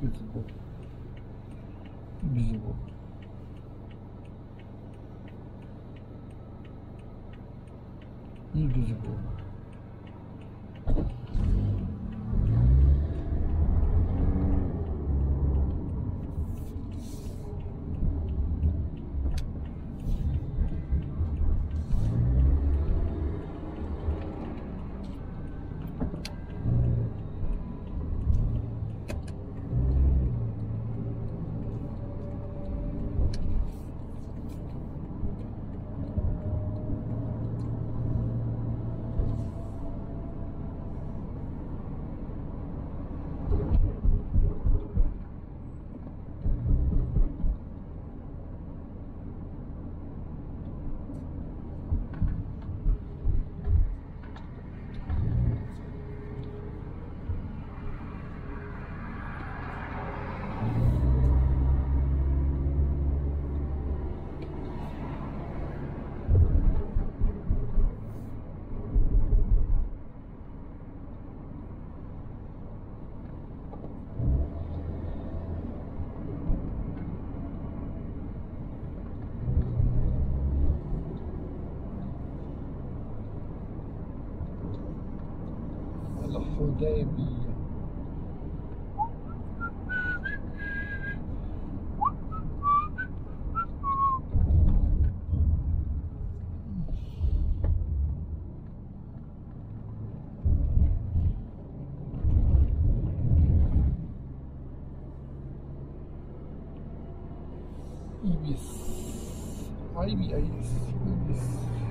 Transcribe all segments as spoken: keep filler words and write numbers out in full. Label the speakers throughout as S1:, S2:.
S1: visible, visible. Invisible. الحديبية. Ibis. Ibis. Ibis.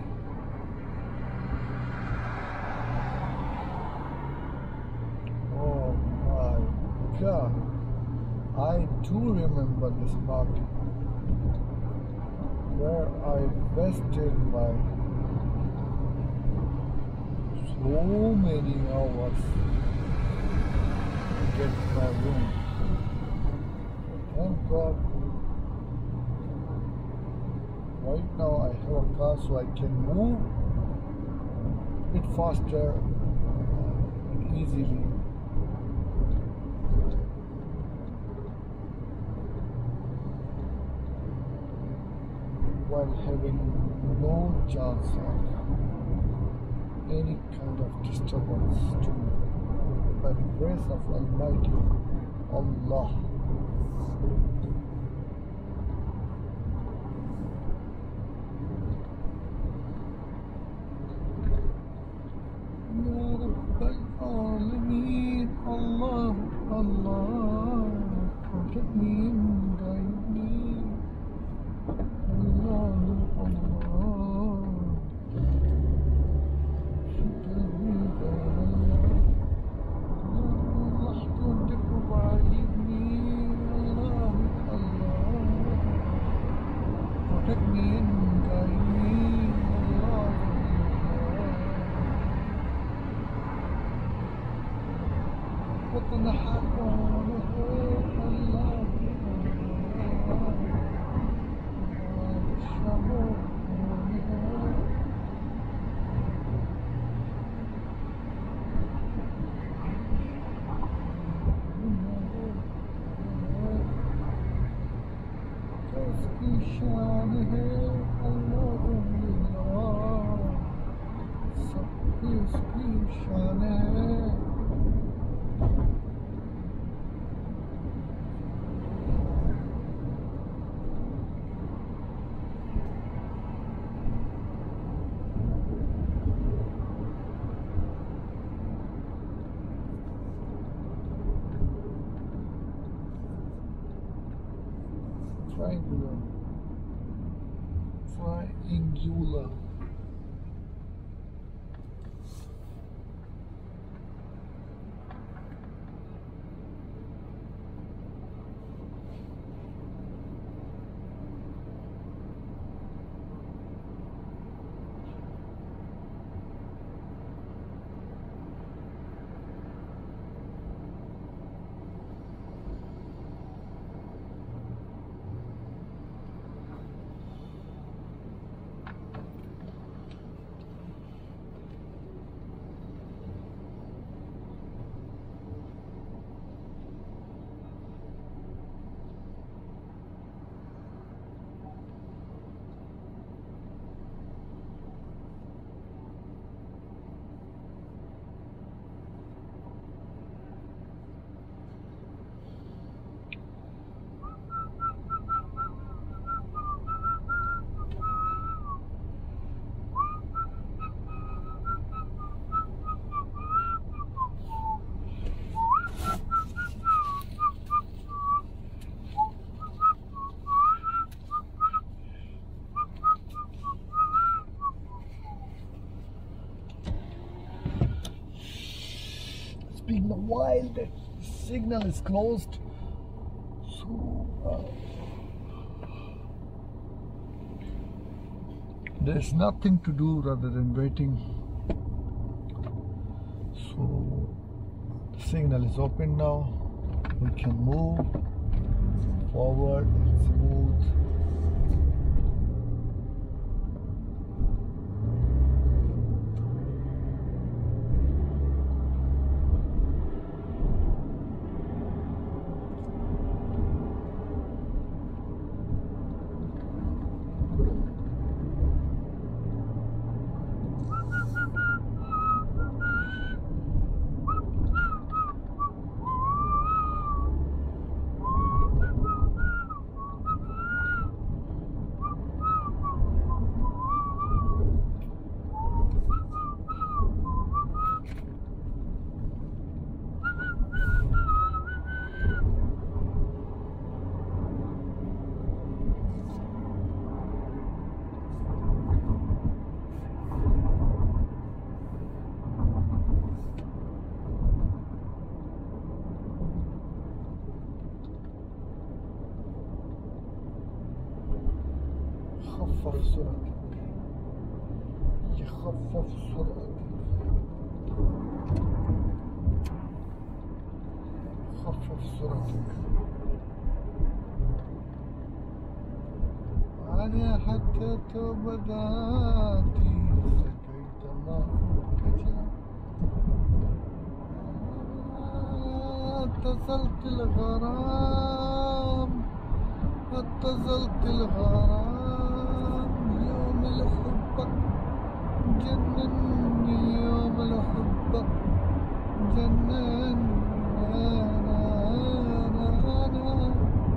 S1: God, I do remember this party where I wasted my so many hours to get my room. Thank God, right now I have a car so I can move a bit faster and easily. While having no chance of any kind of disturbance to me, by the grace of Almighty Allah. Ya Rabbal Alameen, Allah, Allah, protect me and guide me. Allah, Allah, Allah, don't provide me. Allah, Allah, protect me and guide me. Allah, Allah, وتنحق عنه الله. Triangular, triangular. been a while that the signal is closed. So uh, there's nothing to do rather than waiting. So the signal is open now. We can move forward and smooth. خفف سرعتك يخفف سرعتك خفف سرعتك أنا حتى بداتي سكيت ما فكك اتصلت الغرام اتصلت الغرام يوم الحبك جنني يوم الحبك جنني أنا أنا أنا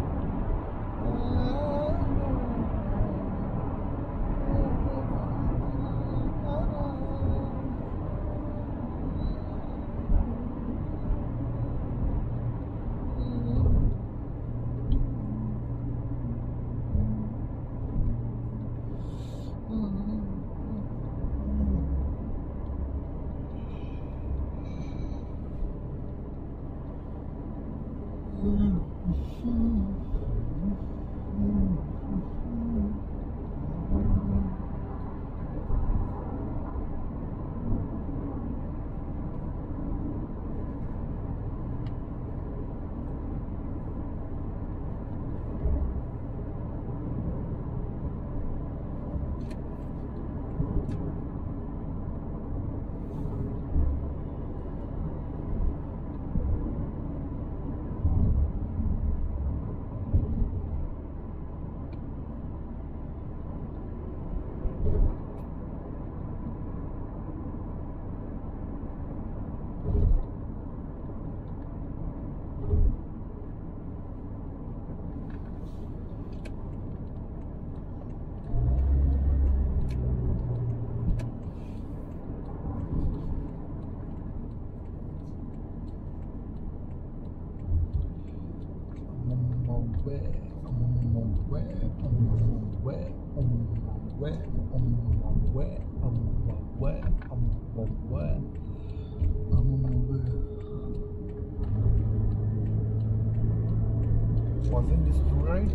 S1: Wasn't this free ride?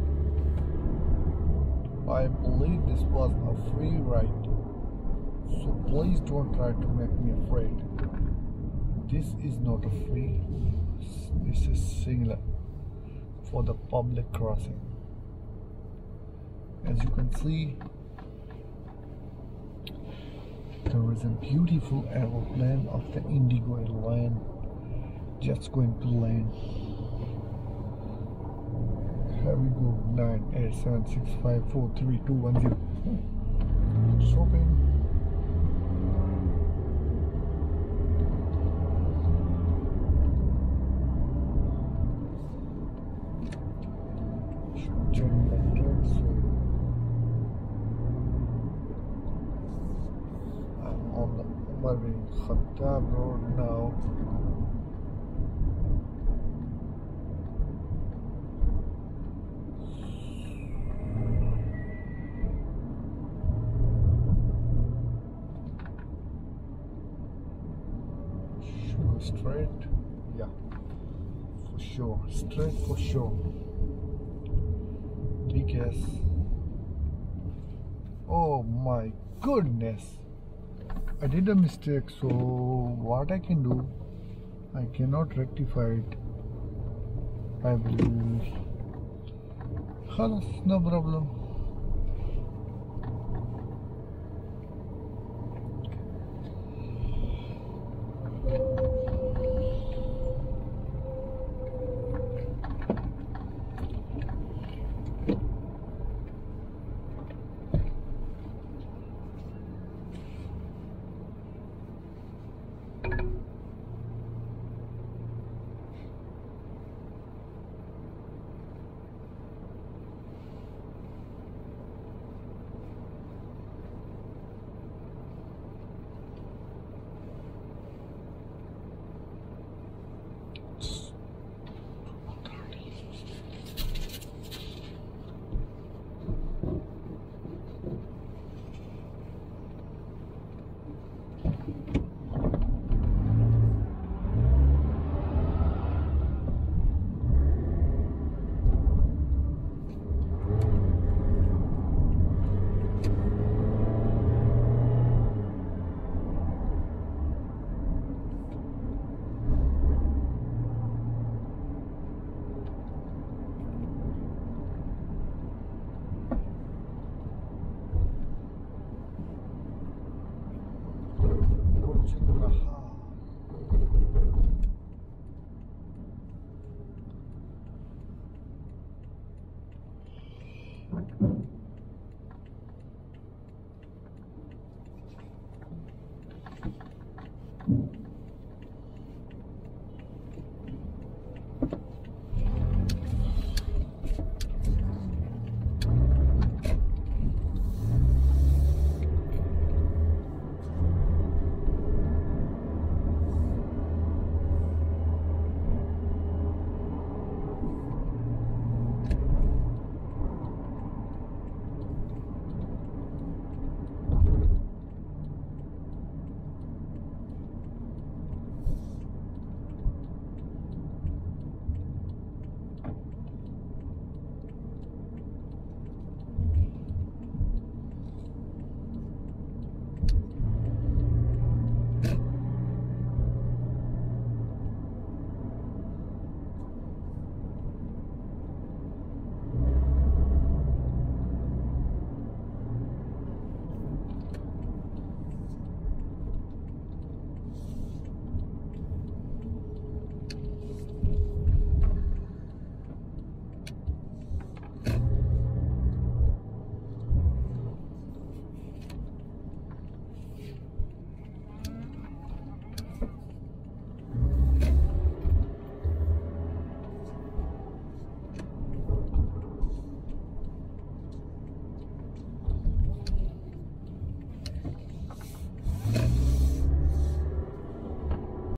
S1: I believe this was a free ride. So please don't try to make me afraid. This is not a free. This is singular for the public crossing. As you can see, there is a beautiful aeroplane of the Indigo airline just going to land. Here we go. Nine eight seven six five four three two one zero. It's open. I'm on the Umar bin Khattab road now. Should we go straight? Yeah, for sure. Straight for sure. Because, oh my goodness, I did a mistake. So what I can do, I cannot rectify it. I will. Khalas, no problem.